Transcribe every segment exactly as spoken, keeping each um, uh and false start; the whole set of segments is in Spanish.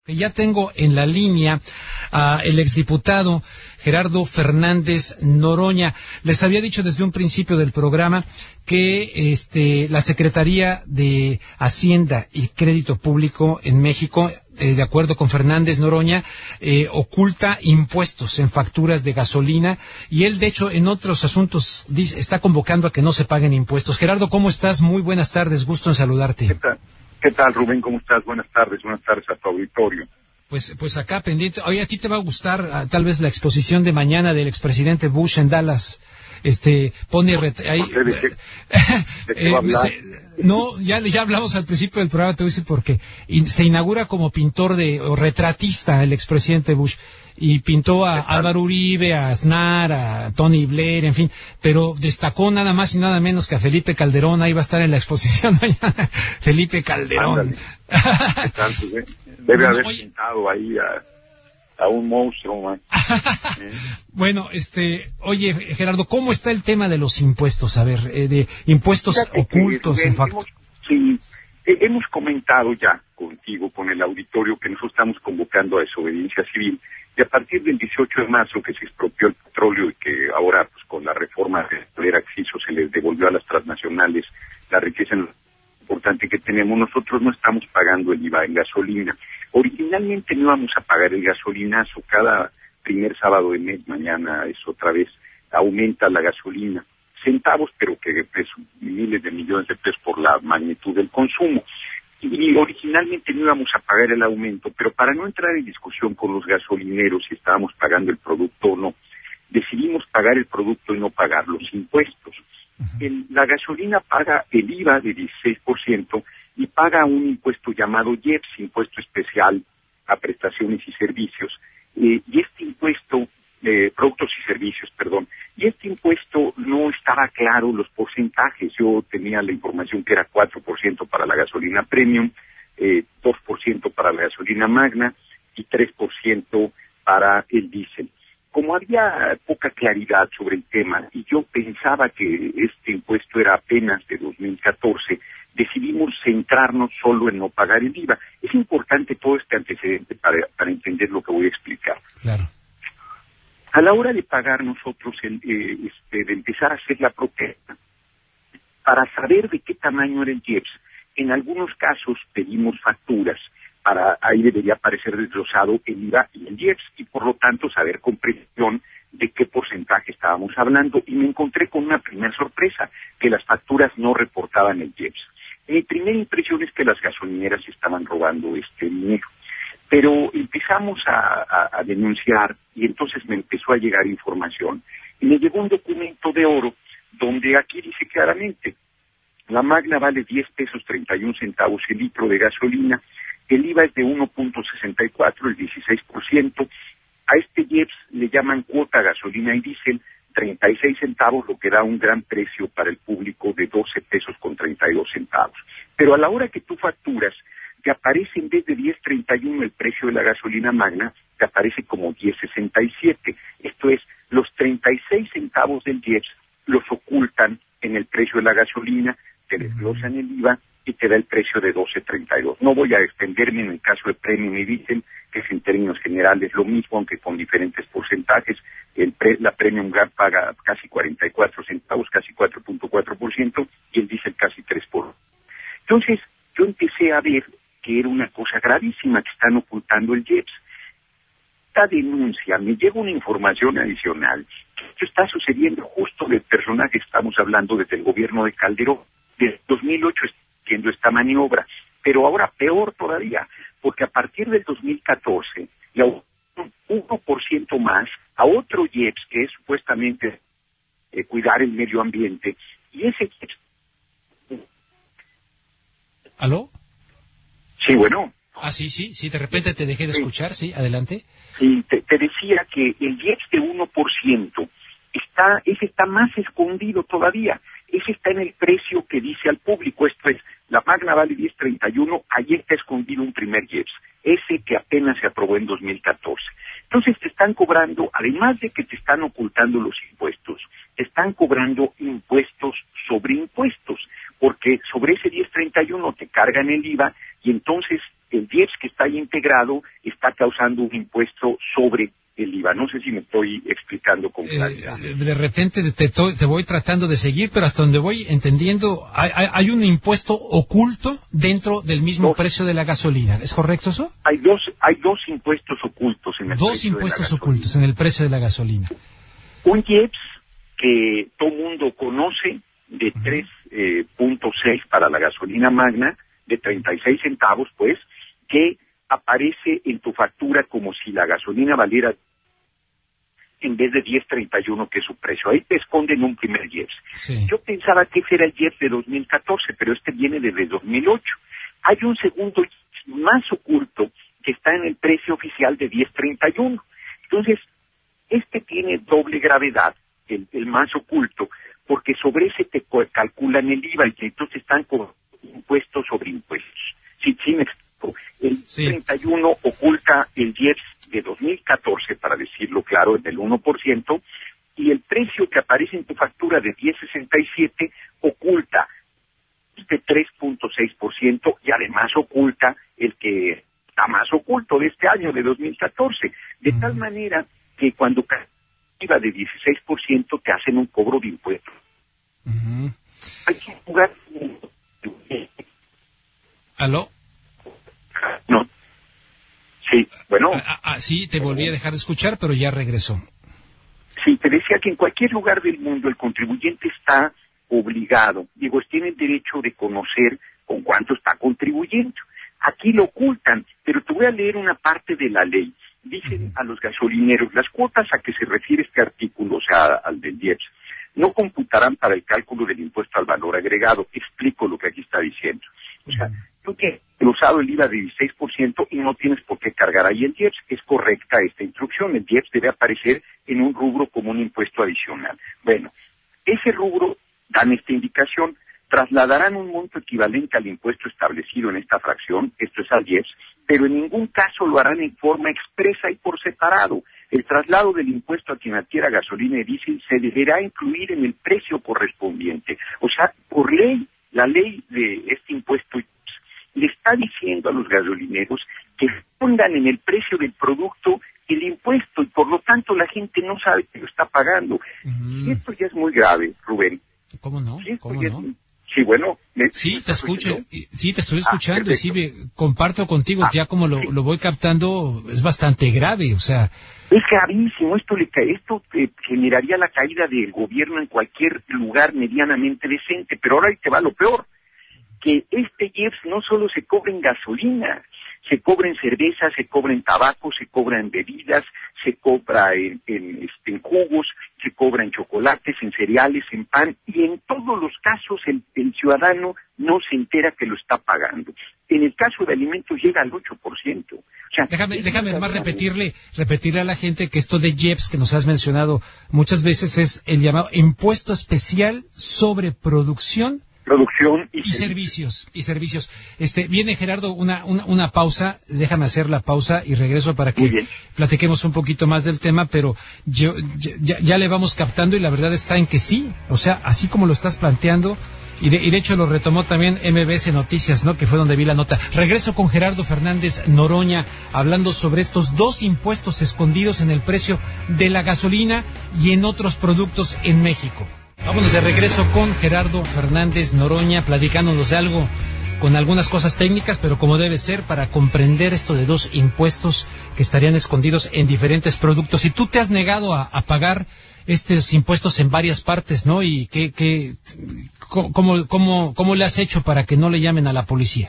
Ya tengo en la línea a el exdiputado Gerardo Fernández Noroña. Les había dicho desde un principio del programa que este la Secretaría de Hacienda y Crédito Público en México, eh, de acuerdo con Fernández Noroña, eh, oculta impuestos en facturas de gasolina, y él, de hecho, en otros asuntos dice, está convocando a que no se paguen impuestos. Gerardo, ¿cómo estás? Muy buenas tardes, gusto en saludarte. ¿Qué tal? ¿Qué tal, Rubén? ¿Cómo estás? Buenas tardes, buenas tardes a tu auditorio. Pues, pues acá pendiente. Oye, a ti te va a gustar uh, tal vez la exposición de mañana del expresidente Bush en Dallas. Este, pone ret- ahí. ¿De qué, de qué va a hablar? Se, no, ya, ya hablamos al principio del programa, te voy a decir por qué. Y se inaugura como pintor de, o retratista el expresidente Bush. Y pintó a Álvaro Uribe, a Aznar, a Tony Blair, en fin, pero destacó nada más y nada menos que a Felipe Calderón. Ahí va a estar en la exposición mañana. Felipe Calderón. ¿Qué tal, eh? Debe haber Oye, pintado ahí a, a un monstruo, man. ¿Eh? Bueno, este, oye, Gerardo, ¿cómo está el tema de los impuestos? A ver, eh, de impuestos Fíjate ocultos, que, en Rubén, facto. hemos, sí, eh, hemos comentado ya contigo, con el auditorio, que nosotros estamos convocando a desobediencia civil, y a partir del dieciocho de marzo, que se expropió el petróleo y que ahora, pues con la reforma del acceso se les devolvió a las transnacionales la riqueza importante que tenemos, nosotros no estamos pagando el I V A en gasolina. Originalmente no íbamos a pagar el gasolinazo cada primer sábado de mes. Mañana es otra vez, aumenta la gasolina centavos, pero que pues, miles de millones de pesos por la magnitud del consumo. Y originalmente no íbamos a pagar el aumento, pero para no entrar en discusión con los gasolineros si estábamos pagando el producto o no, decidimos pagar el producto y no pagar los impuestos. El, la gasolina paga el I V A de dieciséis por ciento y paga un impuesto llamado I E P S, impuesto especial a prestaciones y servicios. Eh, y este impuesto, eh, productos y servicios, perdón, y este impuesto no estaba claro los porcentajes. Yo tenía la información que era cuatro por ciento para la gasolina premium, eh, dos por ciento para la gasolina magna y tres por ciento para el diésel. Como había poca claridad sobre el tema y yo pensaba que este impuesto era apenas de dos mil catorce, decidimos centrarnos solo en no pagar el I V A. Es importante todo este antecedente para, para entender lo que voy a explicar. Claro. A la hora de pagar nosotros, el, eh, este, de empezar a hacer la protesta, para saber de qué tamaño era el I E P S, en algunos casos pedimos facturas. Para ahí debería aparecer desglosado el I V A y el I E P S, y por lo tanto saber con precisión de qué porcentaje estábamos hablando, y me encontré con una primera sorpresa, que las facturas no reportaban el I E P S. Mi primera impresión es que las gasolineras estaban robando este dinero, pero empezamos a, a, a denunciar y entonces me empezó a llegar información, y me llegó un documento de oro donde aquí dice claramente: la magna vale diez pesos treinta y un centavos el litro de gasolina, el I V A es de uno punto sesenta y cuatro, el dieciséis por ciento, a este I E P S le llaman cuota gasolina y diésel, treinta y seis centavos, lo que da un gran precio para el público de doce pesos con treinta y dos centavos. Pero a la hora que tú facturas, te aparece en vez de diez treinta y uno el precio de la gasolina magna, te aparece como diez sesenta y siete. Esto es, los treinta y seis centavos del I E P S los ocultan en el precio de la gasolina, te desglosan el I V A y te da el precio de doce treinta y dos. No voy a extenderme en el caso de premium y diésel, que es en términos generales lo mismo, aunque con diferentes porcentajes. El pre, la premium gas paga casi cuarenta y cuatro centavos, casi cuatro punto cuatro por ciento, y el diésel casi tres por ciento. Entonces, yo empecé a ver que era una cosa gravísima, que están ocultando el I E P S. Esta denuncia, me llega una información adicional, que esto está sucediendo justo del personaje que estamos hablando desde el gobierno de Calderón. Desde dos mil ocho está haciendo esta maniobra, pero ahora peor todavía, porque a partir del dos mil catorce le aumentaron uno por ciento más a otro I E P S que es supuestamente eh, cuidar el medio ambiente, y ese I E P S... ¿Aló? Sí, bueno. Ah, sí, sí, sí, de repente te dejé de escuchar, sí, adelante. Sí, te, te decía que el I E P S de uno por ciento, está, ese está más escondido todavía. Ese está en el precio que dice al público. Esto es, la magna vale diez treinta y uno, ahí está escondido un primer I E P S, ese que apenas se aprobó en dos mil catorce. Entonces te están cobrando, además de que te están ocultando los impuestos, te están cobrando impuestos sobre impuestos, porque sobre ese diez treinta y uno te cargan el I V A y entonces el I E P S que está ahí integrado está causando un impuesto sobre el I V A. No sé si me estoy explicando con claridad. Eh, de repente te, te voy tratando de seguir, pero hasta donde voy entendiendo, hay, hay un impuesto oculto dentro del mismo dos. precio de la gasolina. ¿Es correcto eso? Hay dos, hay dos impuestos ocultos en el dos precio impuestos de la ocultos en el precio de la gasolina. Un I E P S que todo mundo conoce de uh-huh. tres punto seis para la gasolina magna, de treinta y seis centavos, pues, que aparece en tu factura como si la gasolina valiera en vez de diez treinta y uno que es su precio. Ahí te esconden un primer I E P S. Sí. Yo pensaba que ese era el I E P S de dos mil catorce, pero este viene desde dos mil ocho. Hay un segundo I E P S más oculto que está en el precio oficial de diez treinta y uno. Entonces, este tiene doble gravedad, el, el más oculto, porque sobre ese te calculan el I V A y entonces están con impuestos sobre impuestos. Sí, sí me explico. El sí. treinta y uno oculta el I E P S de dos mil catorce, para decirlo claro, del uno por ciento, y el precio que aparece en tu factura de diez sesenta y siete oculta este tres punto seis por ciento y además oculta el que está más oculto de este año, de dos mil catorce, de mm. tal manera que cuando iba de dieciséis por ciento te hacen un cobro de impuestos. Uh-huh. Hay que jugar. ¿Aló? No. Sí, bueno. Ah, ah, sí, te volví a dejar de escuchar, pero ya regresó. Sí, te decía que en cualquier lugar del mundo el contribuyente está obligado, digo, tiene el derecho de conocer con cuánto está contribuyendo. Aquí lo ocultan, pero te voy a leer una parte de la ley. Dicen a los gasolineros, las cuotas a que se refiere este artículo, o sea, al del I E P S, no computarán para el cálculo del impuesto al valor agregado. Explico lo que aquí está diciendo. O sea, tú tienes usado el I V A de dieciséis por ciento y no tienes por qué cargar ahí el I E P S. Es correcta esta instrucción. El I E P S debe aparecer en un rubro como un impuesto adicional. Bueno, ese rubro dan esta indicación. Trasladarán un monto equivalente al impuesto establecido en esta fracción, esto es al I E P S, pero en ningún caso lo harán en forma expresa y por separado. El traslado del impuesto a quien adquiera gasolina y diésel se deberá incluir en el precio correspondiente. O sea, por ley, la ley de este impuesto le está diciendo a los gasolineros que pongan en el precio del producto el impuesto y por lo tanto la gente no sabe que lo está pagando. Mm. Y esto ya es muy grave, Rubén. ¿Cómo no? ¿Cómo no? Es... Sí, bueno. ¿me... Sí, te escucho, sí, te estoy escuchando ah, y sí, me, comparto contigo, ah, ya como lo, sí. lo voy captando, es bastante grave, o sea. Es gravísimo, esto le cae, esto eh, generaría la caída del gobierno en cualquier lugar medianamente decente, pero ahora ahí te va lo peor, que este I E P S no solo se cobra en gasolina, se cobra en cerveza, se cobra en tabaco, se cobra en bebidas, se cobra en, en, en jugos, se cobra en chocolates, en cereales, en pan, y en todos los casos el, el ciudadano no se entera que lo está pagando. En el caso de alimentos llega al ocho por ciento. O sea, déjame, déjame además repetirle, repetirle a la gente que esto de I E P S que nos has mencionado muchas veces es el llamado impuesto especial sobre producción producción y, y servicios y servicios. Este viene Gerardo una, una una pausa, déjame hacer la pausa y regreso para que platiquemos un poquito más del tema, pero yo ya, ya le vamos captando y la verdad está en que sí, o sea, así como lo estás planteando y de, y de hecho lo retomó también M B S Noticias, ¿no? Que fue donde vi la nota. Regreso con Gerardo Fernández Noroña hablando sobre estos dos impuestos escondidos en el precio de la gasolina y en otros productos en México. Vámonos de regreso con Gerardo Fernández Noroña, platicándonos de algo con algunas cosas técnicas, pero como debe ser para comprender esto de dos impuestos que estarían escondidos en diferentes productos. Y tú te has negado a, a pagar estos impuestos en varias partes, ¿no? ¿Y qué, qué, cómo, cómo, cómo le has hecho para que no le llamen a la policía?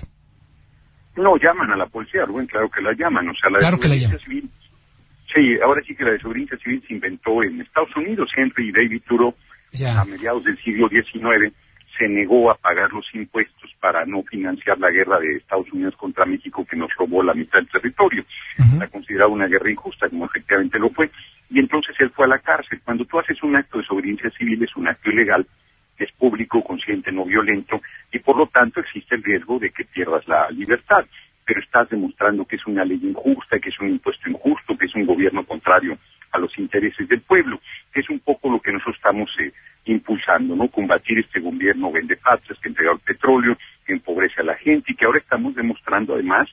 No llaman a la policía, Rubén, claro que la llaman. O sea, la claro que la llaman. Civil, sí, ahora sí que la desobediencia civil se inventó en Estados Unidos. Henry David Thoreau, ya. a mediados del siglo diecinueve, se negó a pagar los impuestos para no financiar la guerra de Estados Unidos contra México, que nos robó la mitad del territorio. Uh-huh. La consideraba una guerra injusta, como efectivamente lo fue, y entonces él fue a la cárcel. Cuando tú haces un acto de desobediencia civil, es un acto ilegal, es público, consciente, no violento, y por lo tanto existe el riesgo de que pierdas la libertad. Pero estás demostrando que es una ley injusta, que es un impuesto injusto, que es un gobierno contrario a los intereses del pueblo, que es un poco lo que nosotros estamos eh, impulsando, ¿no? Combatir este gobierno vendepatrias que entrega el petróleo, que empobrece a la gente y que ahora estamos demostrando además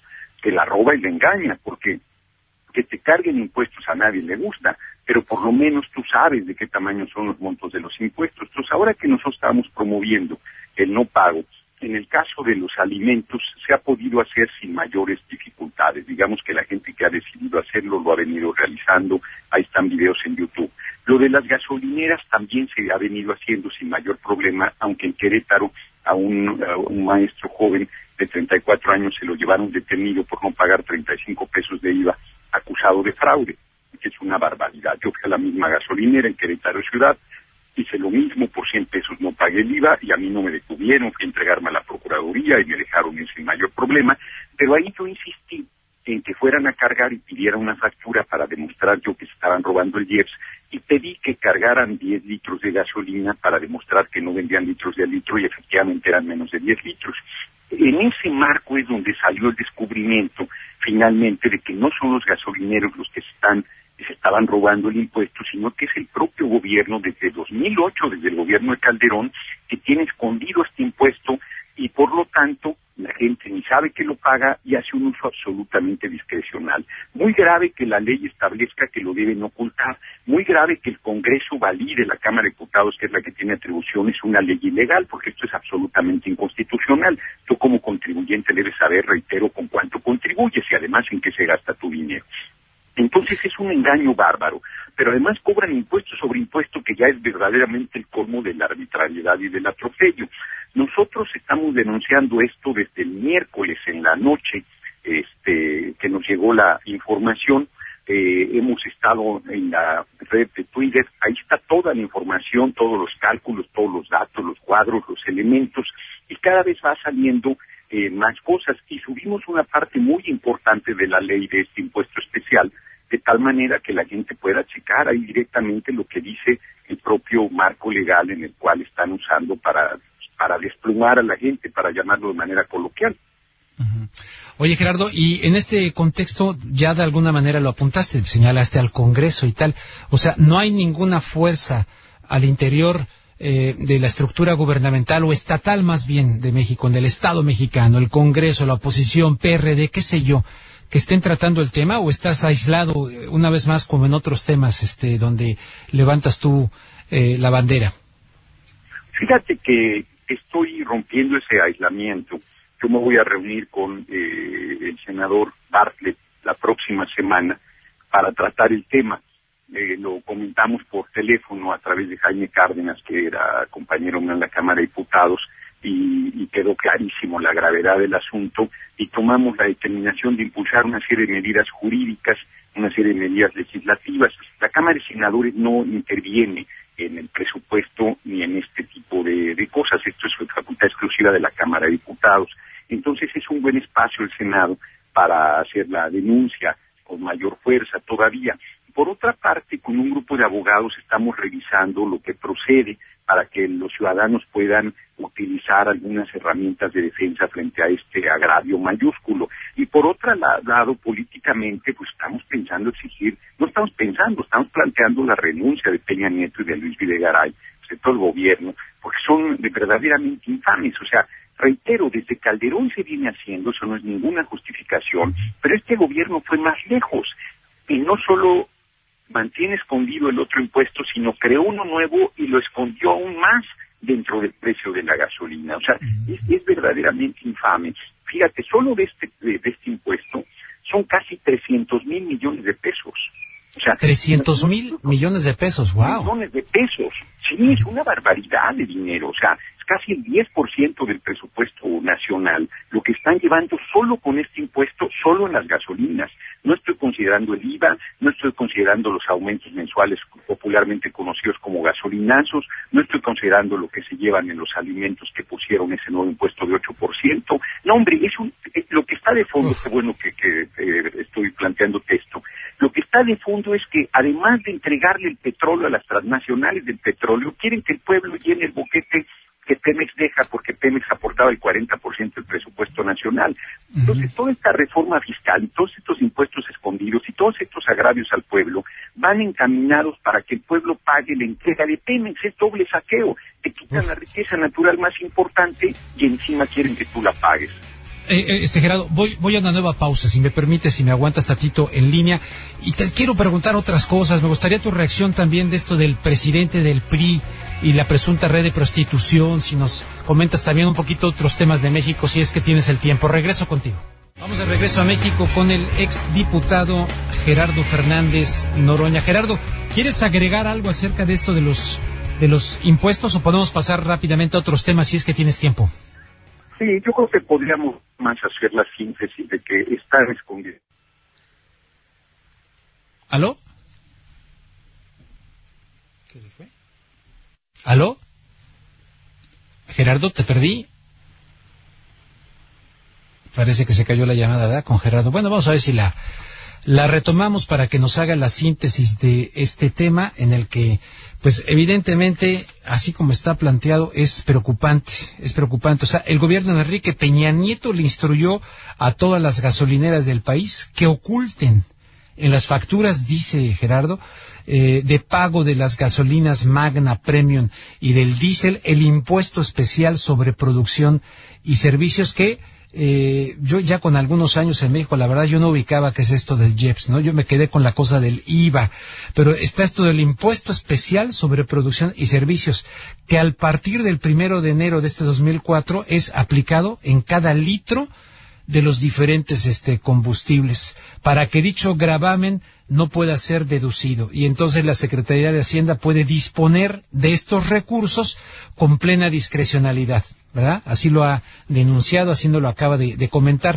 que la roba y la engaña, porque que te carguen impuestos a nadie le gusta, pero por lo menos tú sabes de qué tamaño son los montos de los impuestos. Entonces, ahora que nosotros estamos promoviendo el no pago, en el caso de los alimentos se ha podido hacer sin mayores dificultades. Digamos que la gente que ha decidido hacerlo lo ha venido realizando, ahí están videos en YouTube. Lo de las gasolineras también se ha venido haciendo sin mayor problema, aunque en Querétaro a un, a un maestro joven de treinta y cuatro años se lo llevaron detenido por no pagar treinta y cinco pesos de I V A, acusado de fraude, que es una barbaridad. Yo fui a la misma gasolinera en Querétaro Ciudad, hice lo mismo, por cien pesos no pagué el I V A y a mí no me detuvieron, fui a entregarme a la Procuraduría y me dejaron ir sin mayor problema, pero ahí yo insistí en que fueran a cargar y pidieran una factura para demostrar yo que se estaban robando el I E P S, y pedí que cargaran diez litros de gasolina para demostrar que no vendían litros de litro y efectivamente eran menos de diez litros. En ese marco es donde salió el descubrimiento finalmente de que no son los gasolineros los que se están se estaban robando el impuesto, sino que es el propio gobierno desde dos mil ocho, desde el gobierno de Calderón, que tiene escondido este impuesto y por lo tanto la gente ni sabe que lo paga y hace un uso absolutamente discrecional. Muy grave que la ley establezca que lo deben ocultar, muy grave que el Congreso valide, la Cámara de Diputados, que es la que tiene atribuciones, una ley ilegal, porque esto es absolutamente inconstitucional. Tú como contribuyente debes saber, reitero, con cuánto contribuyes y además en qué se gasta tu dinero. Entonces es un engaño bárbaro, pero además cobran impuestos sobre impuesto, que ya es verdaderamente el colmo de la arbitrariedad y del atropello. Nosotros estamos denunciando esto desde el miércoles en la noche, este, que nos llegó la información. Eh, hemos estado en la red de Twitter, ahí está toda la información, todos los cálculos, todos los datos, los cuadros, los elementos, y cada vez va saliendo Eh, más cosas, y subimos una parte muy importante de la ley de este impuesto especial, de tal manera que la gente pueda checar ahí directamente lo que dice el propio marco legal en el cual están usando para, para desplumar a la gente, para llamarlo de manera coloquial. Uh-huh. Oye, Gerardo, y en este contexto ya de alguna manera lo apuntaste, señalaste al Congreso y tal, o sea, no hay ninguna fuerza al interior Eh, de la estructura gubernamental o estatal más bien de México, en el Estado mexicano, el Congreso, la oposición, P R D, qué sé yo, que estén tratando el tema, o estás aislado eh, una vez más como en otros temas este donde levantas tú eh, la bandera? Fíjate que estoy rompiendo ese aislamiento. Yo me voy a reunir con eh, el senador Bartlett la próxima semana para tratar el tema. Eh, lo comentamos por teléfono a través de Jaime Cárdenas, que era compañero mío en la Cámara de Diputados, y, y quedó clarísimo la gravedad del asunto, y tomamos la determinación de impulsar una serie de medidas jurídicas, una serie de medidas legislativas. La Cámara de Senadores no interviene en el presupuesto ni en este tipo de, de cosas, esto es facultad exclusiva de la Cámara de Diputados. Entonces es un buen espacio el Senado para hacer la denuncia con mayor fuerza todavía. Por otra parte, con un grupo de abogados estamos revisando lo que procede para que los ciudadanos puedan utilizar algunas herramientas de defensa frente a este agravio mayúsculo. Y por otro lado, políticamente, pues estamos pensando exigir, no estamos pensando, estamos planteando la renuncia de Peña Nieto y de Luis Videgaray, de todo el gobierno, porque son verdaderamente infames. O sea, reitero, desde Calderón se viene haciendo, eso no es ninguna justificación, pero este gobierno fue más lejos, y no solo mantiene escondido el otro impuesto, sino creó uno nuevo y lo escondió aún más dentro del precio de la gasolina. O sea, es, es verdaderamente infame. Fíjate, solo de este, de, de este impuesto son casi trescientos mil millones de pesos. O sea, trescientos mil millones de pesos, wow. Millones de pesos. Sí, es una barbaridad de dinero. O sea, es casi el diez por ciento del presupuesto nacional lo que están llevando solo con este impuesto, solo en las gasolinas. No estoy considerando el I V A, no estoy considerando los aumentos mensuales popularmente conocidos como gasolinazos, no estoy considerando lo que se llevan en los alimentos que pusieron ese nuevo impuesto de ocho por ciento. No, hombre, es un, es, lo que está de fondo, qué bueno que, que eh, estoy planteándote esto, lo que está de fondo es que además de entregarle el petróleo a las transnacionales del petróleo, quieren que el pueblo llene el boquete que Pemex deja, porque Pemex aportaba el cuarenta por ciento del presupuesto nacional. Entonces, toda esta reforma fiscal y todos estos impuestos escondidos y todos estos agravios al pueblo van encaminados para que el pueblo pague la entrega de Pemex. Es doble saqueo. Te quitan la riqueza natural más importante y encima quieren que tú la pagues. eh, este Gerardo, voy, voy a una nueva pausa, si me permite, si me aguantas tantito en línea, y te quiero preguntar otras cosas. Me gustaría tu reacción también de esto del presidente del P R I y la presunta red de prostitución, si nos comentas también un poquito otros temas de México, si es que tienes el tiempo. Regreso contigo. Vamos de regreso a México con el exdiputado Gerardo Fernández Noroña. Gerardo, ¿quieres agregar algo acerca de esto de los de los impuestos o podemos pasar rápidamente a otros temas si es que tienes tiempo? Sí, yo creo que podríamos más hacer la síntesis de que está escondido. ¿Aló? ¿Qué se fue? ¿Aló? Gerardo, te perdí. Parece que se cayó la llamada, ¿verdad? Con Gerardo. Bueno, vamos a ver si la, la retomamos para que nos haga la síntesis de este tema en el que, pues evidentemente, así como está planteado, es preocupante, es preocupante. O sea, el gobierno de Enrique Peña Nieto le instruyó a todas las gasolineras del país que oculten en las facturas, dice Gerardo, eh, de pago de las gasolinas Magna Premium y del diésel, el impuesto especial sobre producción y servicios que Eh, yo ya con algunos años en México, la verdad yo no ubicaba qué es esto del I E P S, ¿no? Yo me quedé con la cosa del I V A, pero está esto del impuesto especial sobre producción y servicios, que al partir del primero de enero de este dos mil cuatro es aplicado en cada litro de los diferentes este combustibles, para que dicho gravamen no pueda ser deducido, y entonces la Secretaría de Hacienda puede disponer de estos recursos con plena discrecionalidad, ¿verdad? Así lo ha denunciado, así nos lo acaba de, de comentar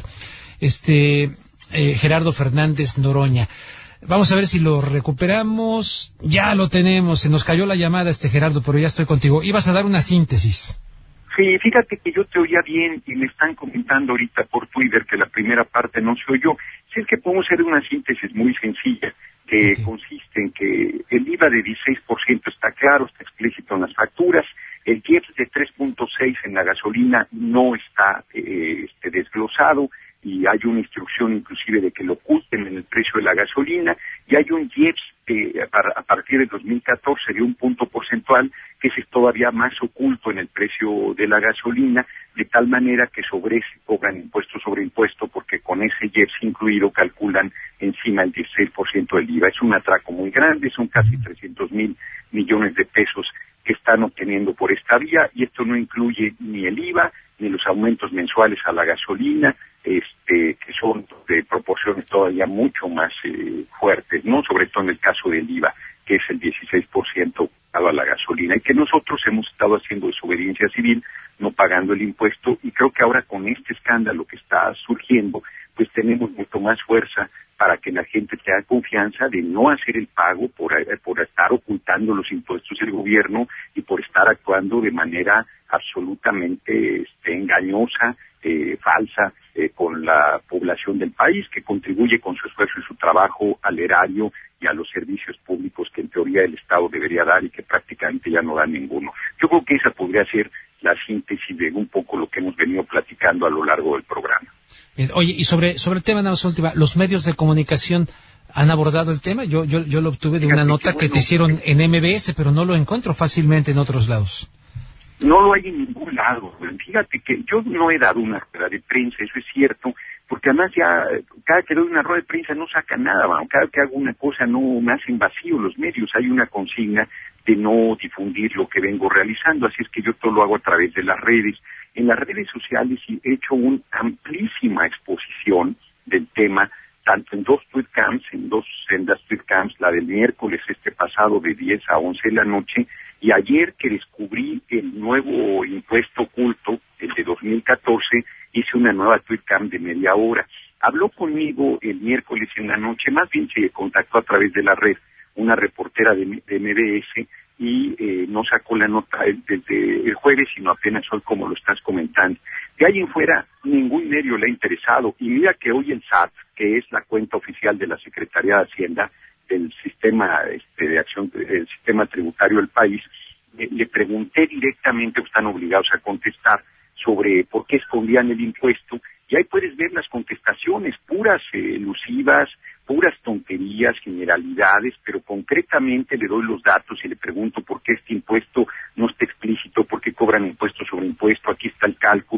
este eh, Gerardo Fernández Noroña. Vamos a ver si lo recuperamos. Ya lo tenemos, se nos cayó la llamada, este Gerardo, pero ya estoy contigo. Ibas a dar una síntesis. Sí, fíjate que yo te oía bien y me están comentando ahorita por Twitter que la primera parte no se oyó. Si es que podemos hacer una síntesis muy sencilla, que okay. consiste en que el I V A de dieciséis por ciento está claro, está explícito en las facturas, el I E P S de tres punto seis en la gasolina no está eh, este, desglosado, y hay una instrucción inclusive de que lo oculten en el precio de la gasolina, y hay un I E P S eh, a, a partir del dos mil catorce de un punto porcentual que es todavía más oculto en el precio de la gasolina, de tal manera que sobre ese cobran impuesto sobre impuesto, porque con ese I E P S incluido calculan encima el dieciséis por ciento del I V A. Es un atraco muy grande, son casi trescientos mil millones de pesos que están obteniendo por esta vía, y esto no incluye ni el I V A, ni los aumentos mensuales a la gasolina, este, que son de proporciones todavía mucho más eh, fuertes, ¿no? Sobre todo en el caso del I V A, que es el dieciséis por ciento a la gasolina, y que nosotros hemos estado haciendo desobediencia civil, no pagando el impuesto, y creo que ahora con este escándalo que está surgiendo, pues tenemos mucho más fuerza para que la gente tenga confianza de no hacer el pago por, por estar ocultando los impuestos del gobierno y por estar actuando de manera absolutamente este, engañosa, eh, falsa, eh, con la población del país, que contribuye con su esfuerzo y su trabajo al erario y a los servicios públicos que en teoría el Estado debería dar y que prácticamente ya no da ninguno. Yo creo que esa podría ser la síntesis de un poco lo que hemos venido platicando a lo largo del programa. Oye, y sobre sobre el tema, nada más última, ¿los medios de comunicación han abordado el tema? Yo yo yo lo obtuve de Fíjate una nota que, bueno, que te hicieron en M B S, pero no lo encuentro fácilmente en otros lados. No lo hay en ningún lado. Fíjate que yo no he dado una rueda de prensa, eso es cierto, porque además ya cada que doy una rueda de prensa no saca nada, ¿no? Cada que hago una cosa no me hacen vacío los medios, hay una consigna de no difundir lo que vengo realizando, así es que yo todo lo hago a través de las redes. En las redes sociales he hecho una amplísima exposición del tema, tanto en dos tweetcams, en dos sendas tweetcams, la del miércoles este pasado de diez a once de la noche, y ayer que descubrí el nuevo impuesto oculto, el de dos mil catorce, hice una nueva tweetcam de media hora. Habló conmigo el miércoles en la noche, más bien se contactó a través de la red, una reportera de, de M B S, y eh, no sacó la nota desde el jueves, sino apenas hoy, como lo estás comentando. De ahí en fuera, ningún medio le ha interesado, y mira que hoy el S A T, que es la cuenta oficial de la Secretaría de Hacienda, del sistema este, de acción, del sistema tributario del país, eh, le pregunté directamente, están obligados a contestar, sobre por qué escondían el impuesto, y ahí puedes ver las contestaciones, puras eh, elusivas, puras tonterías, generalidades, pero concretamente le doy los datos y le pregunto por qué este impuesto no está explícito, por qué cobran impuesto sobre impuesto, aquí está el cálculo,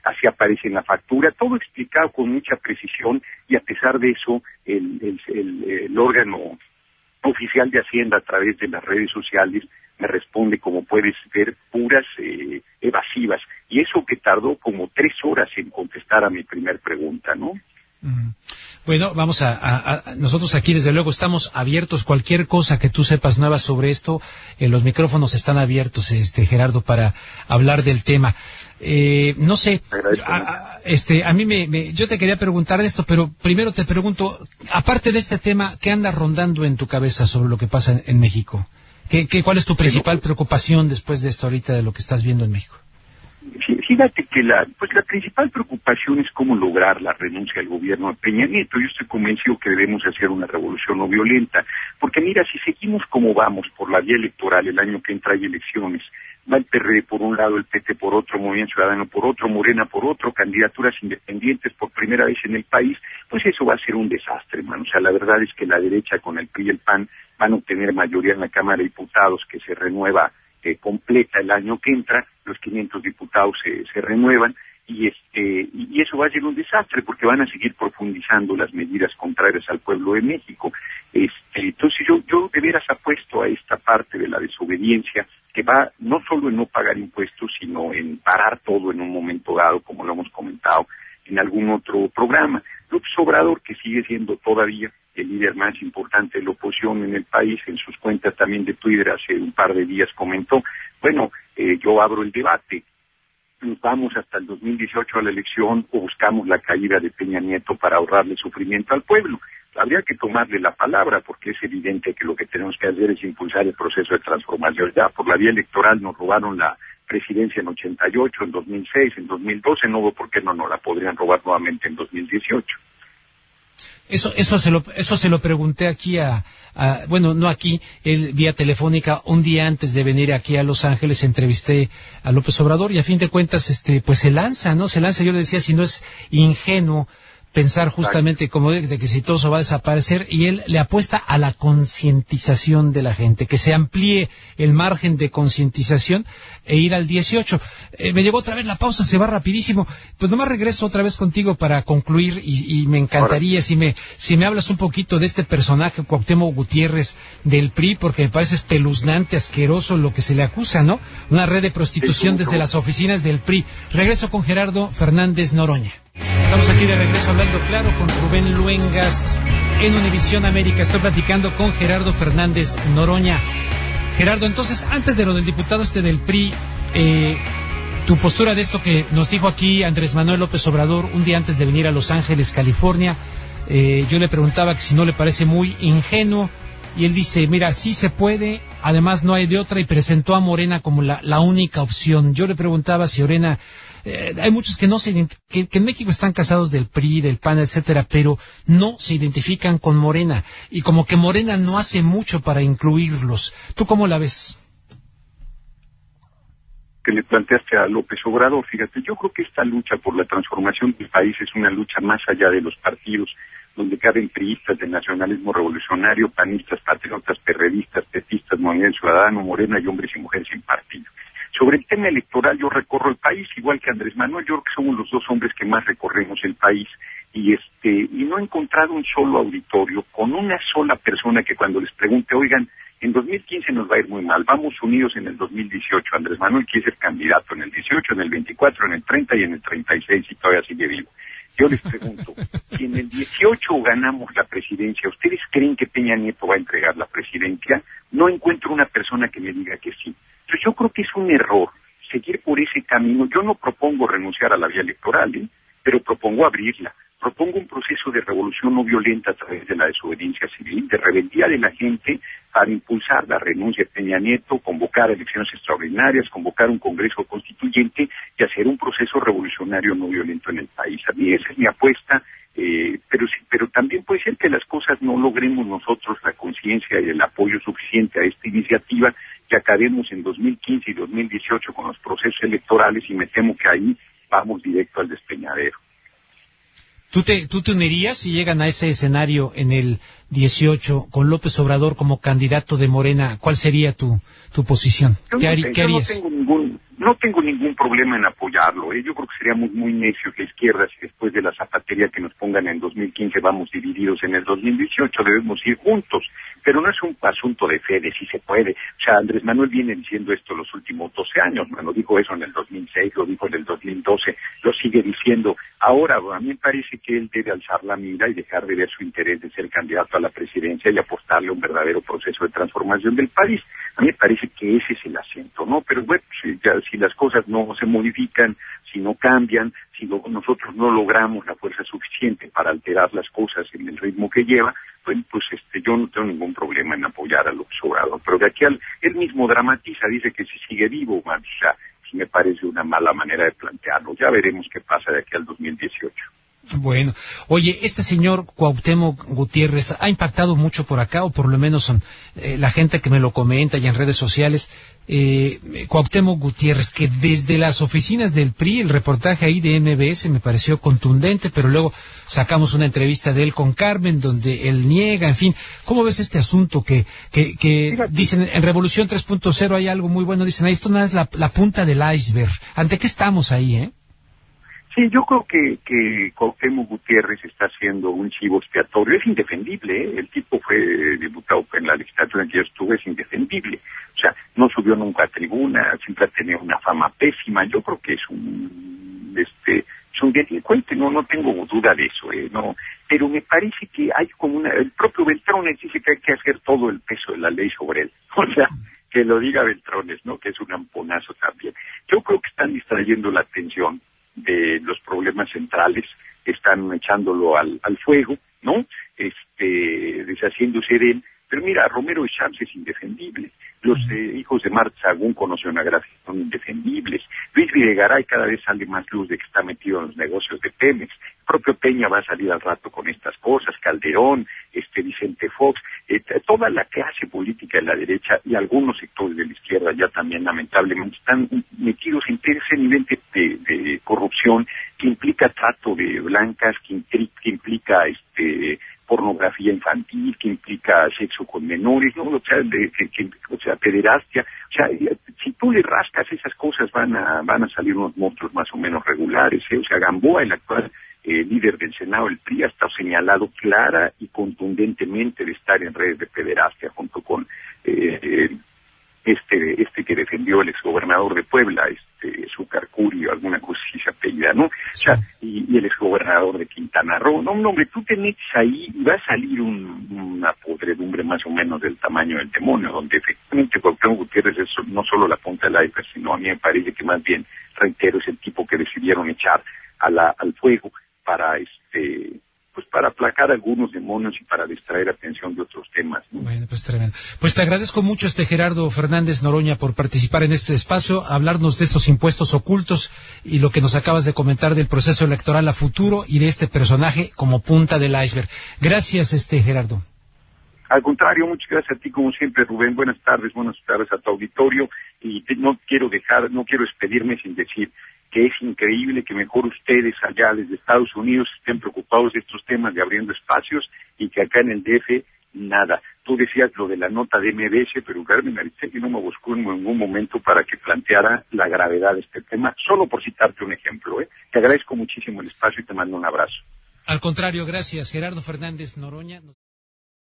así aparece en la factura, todo explicado con mucha precisión, y a pesar de eso, el, el, el, el órgano oficial de Hacienda a través de las redes sociales me responde, como puedes ver, puras eh, evasivas, y eso que tardó como tres horas en contestar a mi primer pregunta, ¿no? Mm. Bueno, vamos a, a, a, nosotros aquí desde luego estamos abiertos, cualquier cosa que tú sepas nueva sobre esto, eh, los micrófonos están abiertos, este Gerardo, para hablar del tema. Eh, no sé, a, a, este, a mí me, me, yo te quería preguntar esto, pero primero te pregunto, aparte de este tema, ¿qué anda rondando en tu cabeza sobre lo que pasa en, en México? ¿Qué, qué, ¿Cuál es tu principal preocupación después de esto ahorita, de lo que estás viendo en México? Fíjate que la, pues la principal preocupación es cómo lograr la renuncia al gobierno de Peña Nieto. Yo estoy convencido que debemos hacer una revolución no violenta, porque mira, si seguimos como vamos por la vía electoral, el año que entra hay elecciones, va el P R D por un lado, el P T por otro, Movimiento Ciudadano por otro, Morena por otro, candidaturas independientes por primera vez en el país, pues eso va a ser un desastre, hermano. O sea, la verdad es que la derecha con el P R I y el P A N van a obtener mayoría en la Cámara de Diputados, que se renueva eh, completa el año que entra, los quinientos diputados se, se renuevan, y este y eso va a ser un desastre, porque van a seguir profundizando las medidas contrarias al pueblo de México. Este, entonces yo, yo de veras apuesto a esta parte de la desobediencia, que va no solo en no pagar impuestos, sino en parar todo en un momento dado, como lo hemos comentado en algún otro programa. López Obrador, que sigue siendo todavía el líder más importante de la oposición en el país, en sus cuentas también de Twitter hace un par de días comentó, bueno, eh, yo abro el debate, nos vamos hasta el dos mil dieciocho a la elección o buscamos la caída de Peña Nieto para ahorrarle sufrimiento al pueblo. Habría que tomarle la palabra, porque es evidente que lo que tenemos que hacer es impulsar el proceso de transformación. Ya por la vía electoral nos robaron la presidencia en ochenta y ocho, en dos mil seis, en dos mil doce, no veo por qué no nos la podrían robar nuevamente en dos mil dieciocho. Eso, eso se lo, eso se lo pregunté aquí a, a, bueno, no aquí, él vía telefónica, un día antes de venir aquí a Los Ángeles, entrevisté a López Obrador, y a fin de cuentas, este, pues se lanza, ¿no? Se lanza, yo le decía, si no es ingenuo pensar justamente como de, de que si todo eso va a desaparecer, y él le apuesta a la concientización de la gente, que se amplíe el margen de concientización e ir al dieciocho. Eh, me llegó otra vez la pausa, se va rapidísimo. Pues nomás regreso otra vez contigo para concluir, y, y me encantaría si me si me hablas un poquito de este personaje, Cuauhtémoc Gutiérrez, del P R I, porque me parece espeluznante, asqueroso lo que se le acusa, ¿no? Una red de prostitución desde las oficinas del P R I. Regreso con Gerardo Fernández Noroña. Estamos aquí de regreso hablando claro con Rubén Luengas en Univisión América. Estoy platicando con Gerardo Fernández Noroña. Gerardo, entonces, antes de lo del diputado este del P R I, eh, tu postura de esto que nos dijo aquí Andrés Manuel López Obrador un día antes de venir a Los Ángeles, California, eh, yo le preguntaba que si no le parece muy ingenuo, y él dice, mira, sí se puede, además no hay de otra, y presentó a Morena como la, la única opción. Yo le preguntaba si Morena... Eh, hay muchos que no se que, que en México están casados del P R I, del P A N, etcétera, pero no se identifican con Morena, y como que Morena no hace mucho para incluirlos. ¿Tú cómo la ves? Que le planteaste a López Obrador, fíjate, yo creo que esta lucha por la transformación del país es una lucha más allá de los partidos, donde caben priistas del nacionalismo revolucionario, panistas, patriotas, perredistas, petistas, Movimiento Ciudadano, Morena y hombres y mujeres sin partido. Sobre el tema electoral, yo recorro el país, igual que Andrés Manuel. Yo creo que somos los dos hombres que más recorremos el país, y este y no he encontrado un solo auditorio con una sola persona que cuando les pregunte, oigan, en dos mil quince nos va a ir muy mal, vamos unidos en el dos mil dieciocho, Andrés Manuel quiere ser candidato en el dieciocho, en el veinticuatro, en el treinta y en el treinta y seis, y todavía sigue vivo. Yo les pregunto, si en el dieciocho ganamos la presidencia, ¿ustedes creen que Peña Nieto va a entregar la presidencia? No encuentro una persona que me diga que sí. Entonces yo creo que es un error seguir por ese camino. Yo no propongo renunciar a la vía electoral, ¿eh? pero propongo abrirla. Propongo un proceso de revolución no violenta a través de la desobediencia civil, de rebeldía de la gente, para impulsar la renuncia de Peña Nieto, convocar elecciones extraordinarias, convocar un Congreso Constituyente y hacer un proceso revolucionario no violento en el país. A mí esa es mi apuesta, eh, pero, sí, pero también puede ser que las cosas no logremos nosotros la conciencia y el apoyo suficiente a esta iniciativa, que acabemos en dos mil quince y dos mil dieciocho con los procesos electorales, y me temo que ahí vamos directo al despeñadero. ¿Tú te, tú te unirías si llegan a ese escenario en el dieciocho con López Obrador como candidato de Morena? ¿Cuál sería tu, tu posición? Yo ¿Qué, no, harí, sé, ¿qué yo no harías? tengo ningún, no tengo ningún problema en apoyarlo. ¿eh? Yo creo que sería muy, muy necio que izquierda, si después de la zapatería que nos pongan en dos mil quince vamos divididos en el dos mil dieciocho, debemos ir juntos. Pero no es un asunto de fe, de si se puede. O sea, Andrés Manuel viene diciendo esto los últimos doce años. Bueno, dijo eso en el dos mil seis, lo dijo en el dos mil doce, lo sigue diciendo ahora. A mí me parece que él debe alzar la mira y dejar de ver su interés de ser candidato a la presidencia y apostarle a un verdadero proceso de transformación del país. A mí me parece que ese es el acento, ¿no? Pero bueno, si, ya, si las cosas no se modifican, si no cambian, si lo, nosotros no logramos la fuerza suficiente para alterar las cosas en el ritmo que lleva, pues, pues este, yo no tengo ningún problema en apoyar a López Obrador. Pero de aquí al, él mismo dramatiza, dice que si sigue vivo, o sea, sí me parece una mala manera de plantearlo. Ya veremos qué pasa de aquí al dos mil dieciocho. Bueno, oye, este señor Cuauhtémoc Gutiérrez ha impactado mucho por acá, o por lo menos son eh, la gente que me lo comenta y en redes sociales. Eh, Cuauhtémoc Gutiérrez, que desde las oficinas del P R I, el reportaje ahí de M B S me pareció contundente, pero luego sacamos una entrevista de él con Carmen, donde él niega, en fin. ¿Cómo ves este asunto que, que, que dicen en Revolución tres punto cero hay algo muy bueno? Dicen, ahí esto nada es la, la punta del iceberg. ¿Ante qué estamos ahí, eh? Sí, yo creo que, que Cuauhtémoc Gutiérrez está haciendo un chivo expiatorio. Es indefendible, ¿eh? El tipo fue diputado en la legislatura en que yo estuve, es indefendible. O sea, no subió nunca a tribuna, siempre ha tenido una fama pésima. Yo creo que es un, este, es un delincuente, no, no tengo duda de eso, ¿eh? No, pero me parece que hay como una, el propio Beltrones dice que hay que hacer todo el peso de la ley sobre él. O sea, que lo diga Beltrones, ¿no? Que es un amponazo también. Yo creo que están distrayendo la atención de los problemas centrales, están echándolo al, al fuego, ¿no? Este, deshaciéndose de él. Pero mira, Romero de Champs es indefendible. Los eh, hijos de Marta Sagún con oceanografía son indefendibles. Luis Videgaray cada vez sale más luz de que está metido en los negocios de Pemex. El propio Peña va a salir al rato con estas cosas. Calderón, este Vicente Fox, eh, toda la clase política de la derecha y algunos sectores de la izquierda ya también lamentablemente están metidos en ese nivel de, de, de corrupción que implica trato de blancas, que, impli, que implica este pornografía infantil, que implica sexo con menores, ¿no? O sea, de, que, que, o sea, pederastia. O sea, si tú le rascas esas cosas van a van a salir unos monstruos más o menos regulares, ¿eh? O sea, Gamboa, el actual eh, líder del Senado del P R I, ha estado señalado clara y contundentemente de estar en redes de pederastia junto con eh, este este que defendió el exgobernador de Puebla, este Zúcar Curio, alguna cosa así se apellida, ¿no? Sí. O sea, y, y el exgobernador de Quintana Roo. No, no, hombre, tú te metes ahí y va a salir un, una podredumbre más o menos del tamaño del demonio, donde efectivamente Cuauhtémoc Gutiérrez es no solo la punta del iceberg, sino a mí me parece que más bien, reitero, es el tipo que decidieron echar a la, al fuego para este pues para aplacar algunos demonios y para distraer atención de otros temas, ¿no? Bueno, pues tremendo. Pues te agradezco mucho, este Gerardo Fernández Noroña, por participar en este espacio, hablarnos de estos impuestos ocultos y lo que nos acabas de comentar del proceso electoral a futuro y de este personaje como punta del iceberg. Gracias, este Gerardo. Al contrario, muchas gracias a ti, como siempre, Rubén. Buenas tardes, buenas tardes a tu auditorio. Y te, no quiero dejar, no quiero despedirme sin decir que es increíble que mejor ustedes allá desde Estados Unidos estén preocupados de estos temas de abriendo espacios y que acá en el D F nada. Tú decías lo de la nota de M B S, pero Carmen Aristegui no me buscó en ningún momento para que planteara la gravedad de este tema, solo por citarte un ejemplo, ¿eh? Te agradezco muchísimo el espacio y te mando un abrazo. Al contrario, gracias, Gerardo Fernández Noroña.